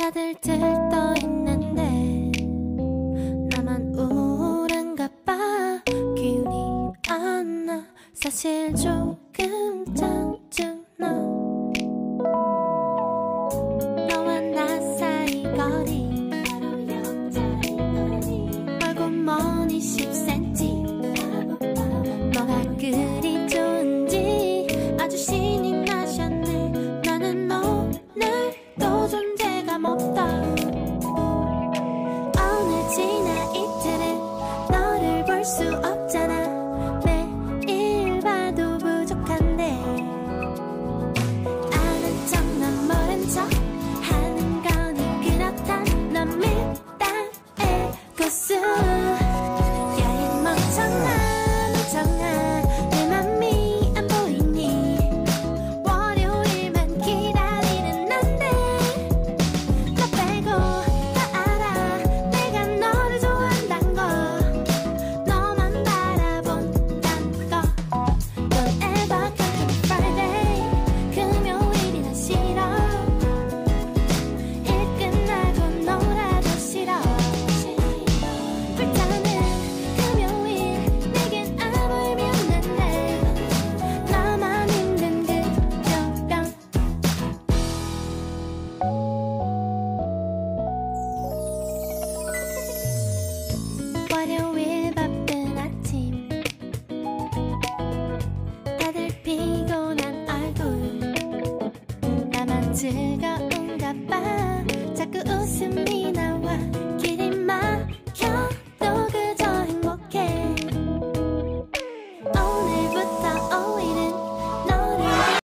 다들 들떠있는데 나만 우울한가 봐. 기운이 안 나. 사실 조금 짜증나. 너와 나 사이 거리 멀고 머니 10cm. 뭐가 그리 좋은지 아주 신이 나셨네. 나는 오늘도 존재감 없다. 오늘 지나 이틀은 너를 볼 수 없잖아. 매일 봐도 부족한데 아는 척 난 모른 척 하는 거니 그렇다. 넌 밀당의 고수. 야 이 멍청아 멍청아 내 맘이 안 보이니. 월요일만 기다리는 난데 너 빼고 다 알아. 내가 너를 좋아한단 거. 너만 바라본단 거. Don't ever come to Friday. 금요일이나 싫어. 일 끝나고 놀아도 싫어. 불타는 금요일 내겐 아무 의미 없는데 나만 힘든 그 병병. 월요일 바쁜 아침 다들 피곤한 얼굴. 나만 즐거운가 봐. 자꾸 웃음이 나와.